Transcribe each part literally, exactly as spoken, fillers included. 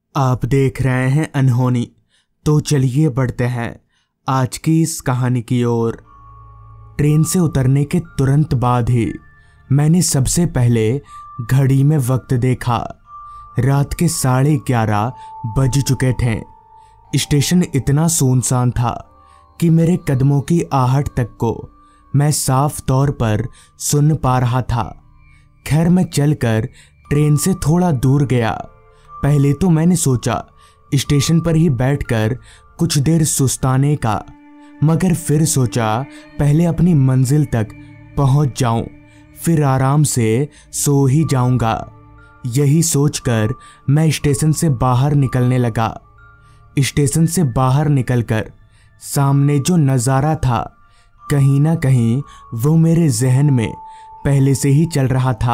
आप देख रहे हैं अनहोनी। तो चलिए बढ़ते हैं आज की इस कहानी की ओर। ट्रेन से उतरने के तुरंत बाद ही मैंने सबसे पहले घड़ी में वक्त देखा। रात के साढ़े ग्यारह बज चुके थे। स्टेशन इतना सुनसान था कि मेरे कदमों की आहट तक को मैं साफ तौर पर सुन पा रहा था। खैर मैं चलकर ट्रेन से थोड़ा दूर गया। पहले तो मैंने सोचा स्टेशन पर ही बैठकर कुछ देर सुस्ताने का, मगर फिर सोचा पहले अपनी मंजिल तक पहुंच जाऊं, फिर आराम से सो ही जाऊंगा। यही सोचकर मैं स्टेशन से बाहर निकलने लगा। स्टेशन से बाहर निकलकर सामने जो नज़ारा था, कहीं ना कहीं वो मेरे जहन में पहले से ही चल रहा था।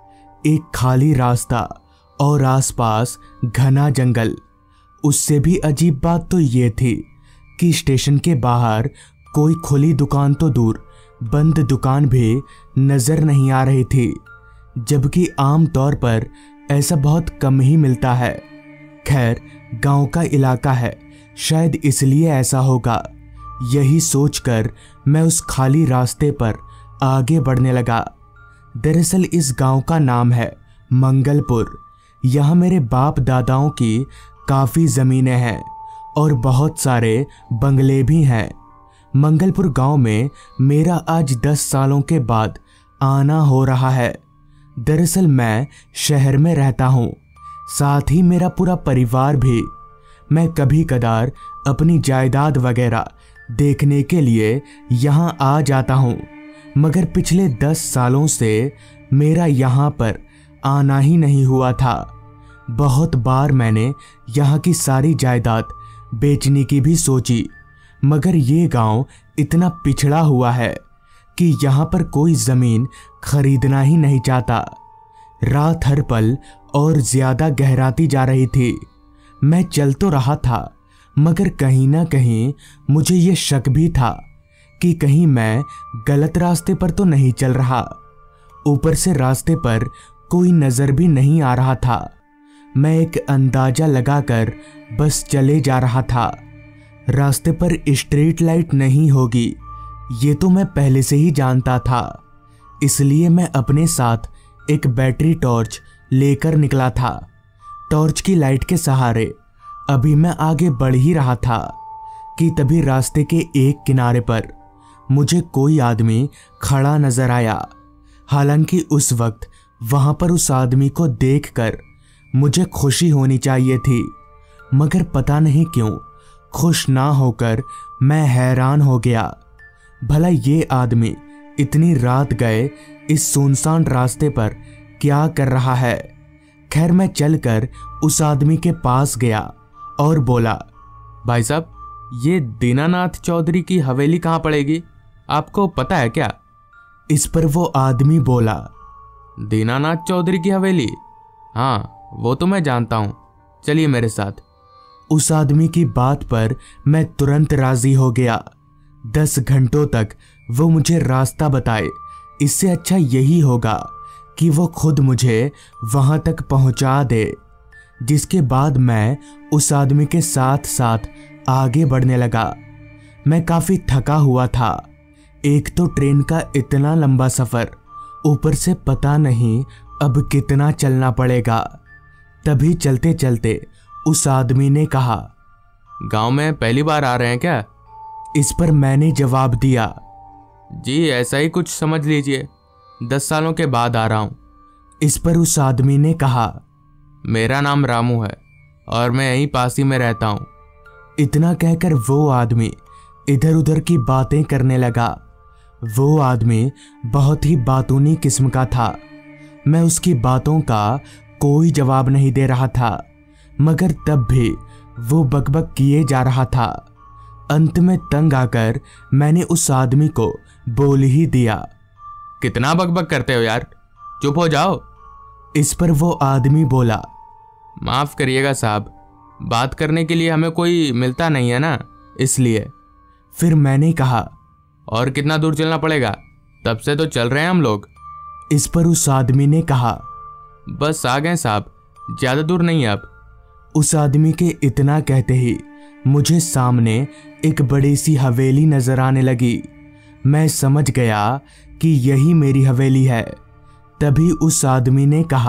एक खाली रास्ता और आसपास घना जंगल। उससे भी अजीब बात तो ये थी कि स्टेशन के बाहर कोई खुली दुकान तो दूर, बंद दुकान भी नजर नहीं आ रही थी, जबकि आम तौर पर ऐसा बहुत कम ही मिलता है। खैर गांव का इलाका है, शायद इसलिए ऐसा होगा। यही सोचकर मैं उस खाली रास्ते पर आगे बढ़ने लगा। दरअसल इस गांव का नाम है मंगलपुर। यहाँ मेरे बाप दादाओं की काफ़ी ज़मीनें हैं और बहुत सारे बंगले भी हैं। मंगलपुर गांव में मेरा आज दस सालों के बाद आना हो रहा है। दरअसल मैं शहर में रहता हूँ, साथ ही मेरा पूरा परिवार भी। मैं कभी कदार अपनी जायदाद वगैरह देखने के लिए यहाँ आ जाता हूँ, मगर पिछले दस सालों से मेरा यहाँ पर आना ही नहीं हुआ था। बहुत बार मैंने यहाँ की सारी जायदाद बेचने की भी सोची, मगर ये गांव इतना पिछड़ा हुआ है कि यहाँ पर कोई ज़मीन खरीदना ही नहीं चाहता। रात हर पल और ज़्यादा गहराती जा रही थी। मैं चल तो रहा था, मगर कहीं ना कहीं मुझे ये शक भी था कि कहीं मैं गलत रास्ते पर तो नहीं चल रहा। ऊपर से रास्ते पर कोई नज़र भी नहीं आ रहा था। मैं एक अंदाज़ा लगाकर बस चले जा रहा था। रास्ते पर स्ट्रीट लाइट नहीं होगी, ये तो मैं पहले से ही जानता था। इसलिए मैं अपने साथ एक बैटरी टॉर्च लेकर निकला था। टॉर्च की लाइट के सहारे अभी मैं आगे बढ़ ही रहा था कि तभी रास्ते के एक किनारे पर मुझे कोई आदमी खड़ा नजर आया। हालांकि उस वक्त वहां पर उस आदमी को देखकर मुझे खुशी होनी चाहिए थी, मगर पता नहीं क्यों खुश ना होकर मैं हैरान हो गया। भला ये आदमी इतनी रात गए इस सुनसान रास्ते पर क्या कर रहा है। खैर मैं चलकर उस आदमी के पास गया और बोला, भाई साहब, ये दीनानाथ चौधरी की हवेली कहाँ पड़ेगी, आपको पता है क्या? इस पर वो आदमी बोला, दीनानाथ चौधरी की हवेली? हाँ, वो तो मैं जानता हूँ, चलिए मेरे साथ। उस आदमी की बात पर मैं तुरंत राजी हो गया। दस घंटों तक वो मुझे रास्ता बताए, इससे अच्छा यही होगा कि वो खुद मुझे वहां तक पहुंचा दे। जिसके बाद मैं उस आदमी के साथ साथ आगे बढ़ने लगा। मैं काफ़ी थका हुआ था। एक तो ट्रेन का इतना लंबा सफ़र, ऊपर से पता नहीं अब कितना चलना पड़ेगा। तभी चलते चलते उस आदमी ने कहा, गांव में पहली बार आ रहे हैं क्या? इस पर मैंने जवाब दिया, जी ऐसा ही कुछ समझ लीजिए, दस सालों के बाद आ रहा हूँ। इस पर उस आदमी ने कहा, मेरा नाम रामू है और मैं यहीं पास ही में रहता हूँ। इतना कहकर वो आदमी इधर उधर की बातें करने लगा। वो आदमी बहुत ही बातूनी किस्म का था। मैं उसकी बातों का कोई जवाब नहीं दे रहा था, मगर तब भी वो बकबक किए जा रहा था। अंत में तंग आकर मैंने उस आदमी को बोल ही दिया, कितना बकबक करते हो यार, चुप हो जाओ। इस पर वो आदमी बोला, माफ़ करिएगा साहब, बात करने के लिए हमें कोई मिलता नहीं है ना, इसलिए। फिर मैंने कहा, और कितना दूर चलना पड़ेगा? तब से तो चल रहे हैं हम लोग। इस पर उस आदमी ने कहा, बस आ गए साहब, ज़्यादा दूर नहीं अब। उस आदमी के इतना कहते ही मुझे सामने एक बड़ी सी हवेली नजर आने लगी। मैं समझ गया कि यही मेरी हवेली है। तभी उस आदमी ने कहा,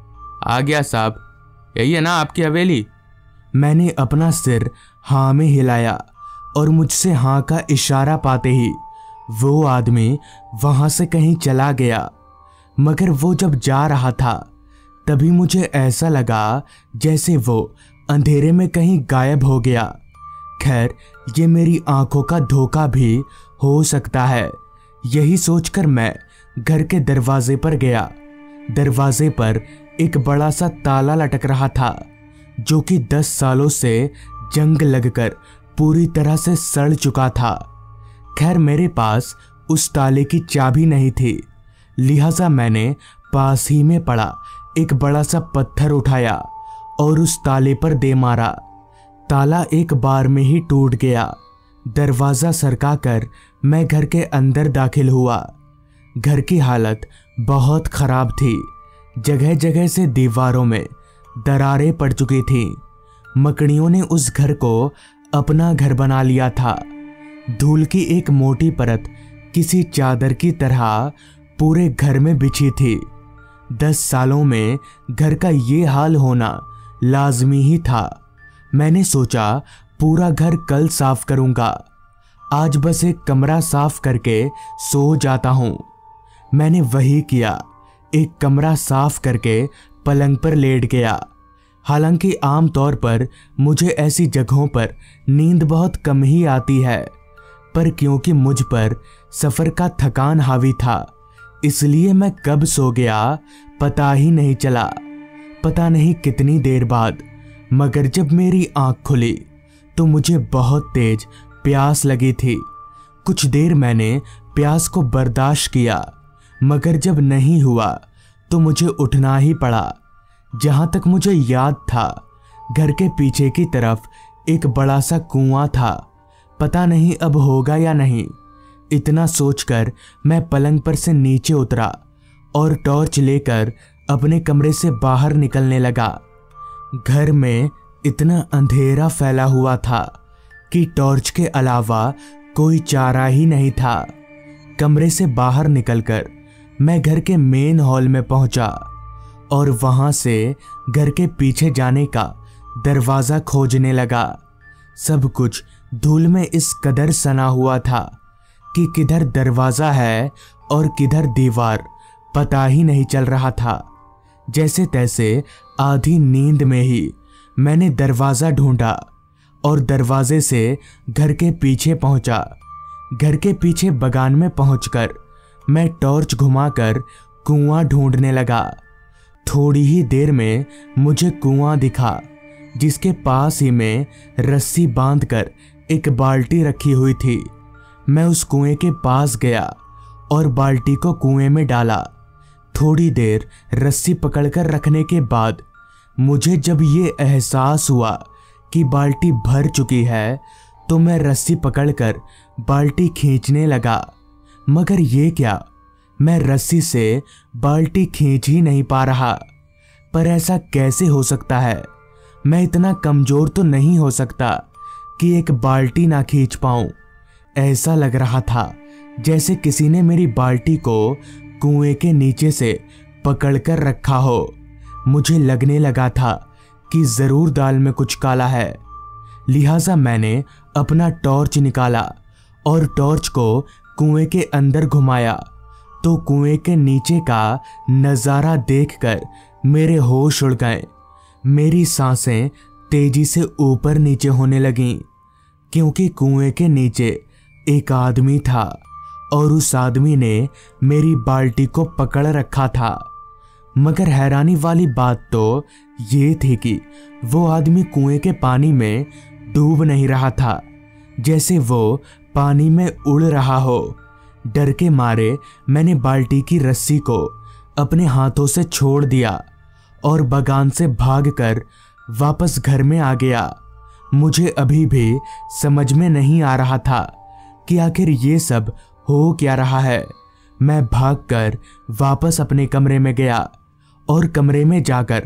आ गया साहब, यही है ना आपकी हवेली? मैंने अपना सिर हाँ में हिलाया और मुझसे हाँ का इशारा पाते ही वो आदमी वहां से कहीं चला गया। मगर वो जब जा रहा था तभी मुझे ऐसा लगा जैसे वो अंधेरे में कहीं गायब हो गया। खैर, ये मेरी आंखों का धोखा भी हो सकता है। यही सोचकर मैं घर के दरवाजे पर गया। दरवाजे पर एक बड़ा सा ताला लटक रहा था जो कि दस सालों से जंग लगकर पूरी तरह से सड़ चुका था। खैर, मेरे पास उस ताले की चाबी नहीं थी, लिहाजा मैंने पास ही में पड़ा एक बड़ा सा पत्थर उठाया और उस ताले पर दे मारा। ताला एक बार में ही टूट गया। दरवाजा सरकाकर मैं घर के अंदर दाखिल हुआ। घर की हालत बहुत खराब थी। जगह जगह से दीवारों में दरारें पड़ चुकी थीं। मकड़ियों ने उस घर को अपना घर बना लिया था। धूल की एक मोटी परत किसी चादर की तरह पूरे घर में बिछी थी। दस सालों में घर का ये हाल होना लाजमी ही था। मैंने सोचा पूरा घर कल साफ करूंगा, आज बस एक कमरा साफ करके सो जाता हूं। मैंने वही किया, एक कमरा साफ करके पलंग पर लेट गया। हालांकि आमतौर पर मुझे ऐसी जगहों पर नींद बहुत कम ही आती है, पर क्योंकि मुझ पर सफ़र का थकान हावी था इसलिए मैं कब सो गया पता ही नहीं चला। पता नहीं कितनी देर बाद, मगर जब मेरी आंख खुली तो मुझे बहुत तेज प्यास लगी थी। कुछ देर मैंने प्यास को बर्दाश्त किया, मगर जब नहीं हुआ तो मुझे उठना ही पड़ा। जहां तक मुझे याद था, घर के पीछे की तरफ एक बड़ा सा कुआं था। पता नहीं अब होगा या नहीं। इतना सोचकर मैं पलंग पर से नीचे उतरा और टॉर्च लेकर अपने कमरे से बाहर निकलने लगा। घर में इतना अंधेरा फैला हुआ था कि टॉर्च के अलावा कोई चारा ही नहीं था। कमरे से बाहर निकलकर मैं घर के मेन हॉल में पहुंचा और वहां से घर के पीछे जाने का दरवाजा खोजने लगा। सब कुछ धूल में इस कदर सना हुआ था कि किधर दरवाजा है और किधर दीवार पता ही नहीं चल रहा था। जैसे तैसे आधी नींद में ही मैंने दरवाजा ढूंढा और दरवाजे से घर के पीछे पहुंचा। घर के पीछे बगान में पहुंचकर मैं टॉर्च घुमाकर कुआं ढूंढने लगा। थोड़ी ही देर में मुझे कुआं दिखा, जिसके पास ही में रस्सी बांधकर एक बाल्टी रखी हुई थी। मैं उस कुएं के पास गया और बाल्टी को कुएं में डाला। थोड़ी देर रस्सी पकड़कर रखने के बाद मुझे जब ये एहसास हुआ कि बाल्टी भर चुकी है तो मैं रस्सी पकड़कर बाल्टी खींचने लगा। मगर ये क्या, मैं रस्सी से बाल्टी खींच ही नहीं पा रहा। पर ऐसा कैसे हो सकता है? मैं इतना कमजोर तो नहीं हो सकता कि एक बाल्टी ना खींच पाऊं। ऐसा लग रहा था जैसे किसी ने मेरी बाल्टी को कुएं के नीचे से पकड़कर रखा हो। मुझे लगने लगा था कि जरूर दाल में कुछ काला है। लिहाजा मैंने अपना टॉर्च निकाला और टॉर्च को कुएं के अंदर घुमाया तो कुएं के नीचे का नज़ारा देखकर मेरे होश उड़ गए। मेरी सांसें तेजी से ऊपर नीचे होने लगीं, क्योंकि कुएं के नीचे एक आदमी था और उस आदमी ने मेरी बाल्टी को पकड़ रखा था। मगर हैरानी वाली बात तो ये थी कि वो आदमी कुएं के पानी में डूब नहीं रहा था, जैसे वो पानी में उड़ रहा हो। डर के मारे मैंने बाल्टी की रस्सी को अपने हाथों से छोड़ दिया और बगान से भागकर वापस घर में आ गया। मुझे अभी भी समझ में नहीं आ रहा था कि आखिर ये सब हो क्या रहा है। मैं भागकर वापस अपने कमरे में गया और कमरे में जाकर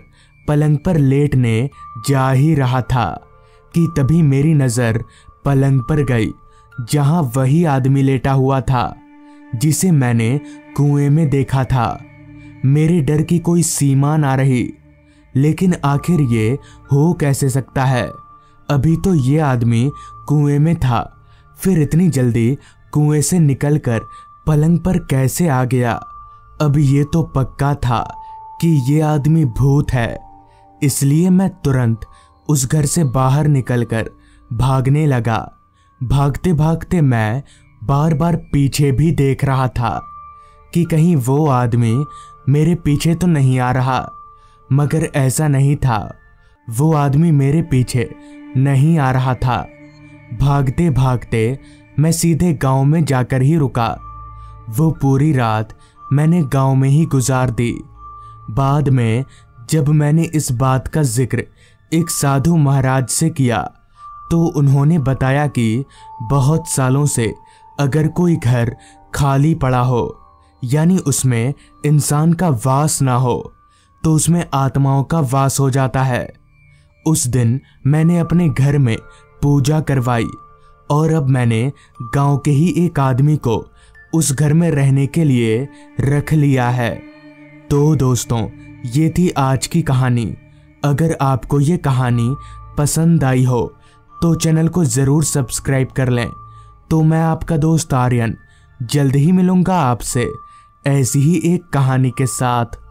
पलंग पर लेटने जा ही रहा था कि तभी मेरी नज़र पलंग पर गई जहां वही आदमी लेटा हुआ था जिसे मैंने कुएं में देखा था। मेरे डर की कोई सीमा ना रही, लेकिन आखिर ये हो कैसे सकता है? अभी तो ये आदमी कुएं में था, फिर इतनी जल्दी कुएं से निकलकर पलंग पर कैसे आ गया? अब ये तो पक्का था कि ये आदमी भूत है, इसलिए मैं तुरंत उस घर से बाहर निकलकर भागने लगा। भागते भागते मैं बार बार पीछे भी देख रहा था कि कहीं वो आदमी मेरे पीछे तो नहीं आ रहा, मगर ऐसा नहीं था, वो आदमी मेरे पीछे नहीं आ रहा था। भागते भागते मैं सीधे गांव में जाकर ही रुका। वो पूरी रात मैंने गांव में ही गुजार दी। बाद में जब मैंने इस बात का जिक्र एक साधु महाराज से किया तो उन्होंने बताया कि बहुत सालों से अगर कोई घर खाली पड़ा हो, यानी उसमें इंसान का वास ना हो, तो उसमें आत्माओं का वास हो जाता है। उस दिन मैंने अपने घर में पूजा करवाई और अब मैंने गांव के ही एक आदमी को उस घर में रहने के लिए रख लिया है। तो दोस्तों, ये थी आज की कहानी। अगर आपको ये कहानी पसंद आई हो तो चैनल को ज़रूर सब्सक्राइब कर लें। तो मैं आपका दोस्त आर्यन जल्द ही मिलूंगा आपसे ऐसी ही एक कहानी के साथ।